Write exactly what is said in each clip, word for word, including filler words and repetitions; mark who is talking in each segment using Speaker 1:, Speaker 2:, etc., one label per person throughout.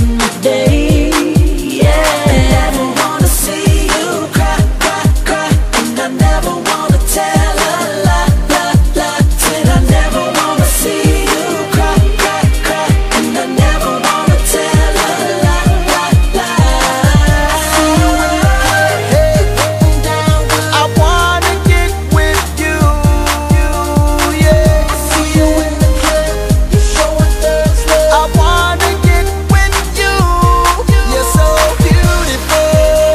Speaker 1: in the day. Yeah, I never wanna see you cry, cry, cry, and I never wanna tell a lie, lie, lie. Said I never wanna see you cry, cry, cry, and I never wanna tell a lie, lie, lie. See you in the club, hey, down good.
Speaker 2: I wanna get with you, yeah.
Speaker 1: I see you in the club, you showing thugs love.
Speaker 2: I wanna get with you. You're so beautiful,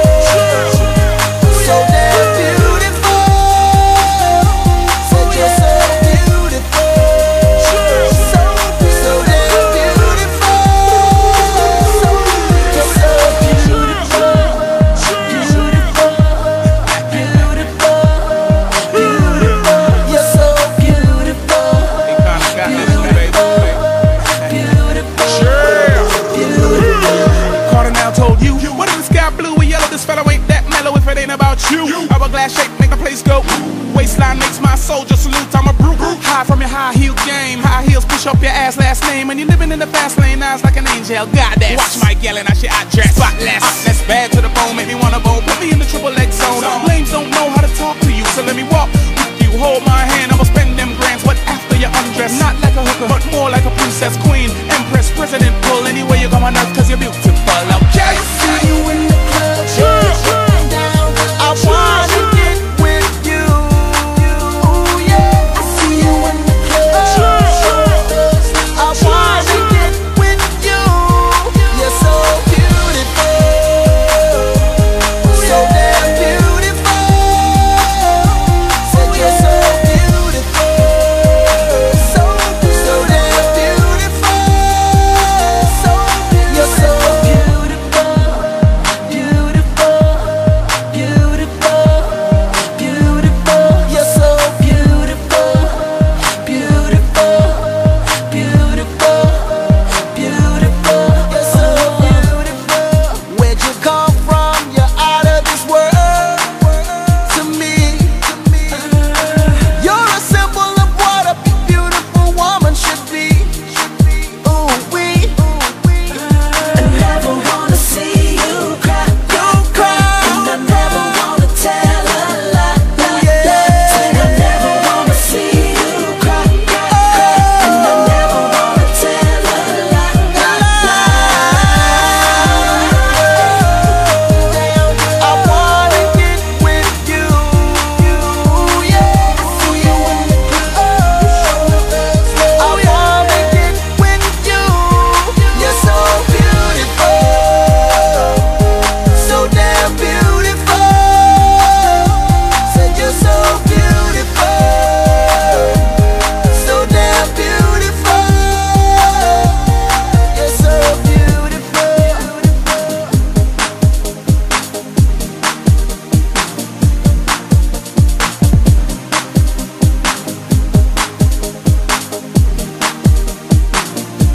Speaker 2: so damn beautiful. Said you're so beautiful, so so damn beautiful.
Speaker 1: You're so beautiful, beautiful, beautiful, beautiful. You're so beautiful,
Speaker 3: Cardinal told you, what if the sky blue or yellow? This fellow ain't that mellow if it ain't about you. Hourglass shape make the place go. Waistline makes my soldier salute. I'm a brute. High from your high heel game. High heels push up your ass last name. And you're living in the fast lane, eyes like an angel. Goddess. Watch my yelling, I shit I dress. Spotless. That's bad to the bone, make me wanna bone. Put me in the triple X zone. Lames don't know how to talk to you, so let me walk with you. Hold my hand, I'ma spend them grands. What after you undress? Not like a hooker, but more like a princess queen.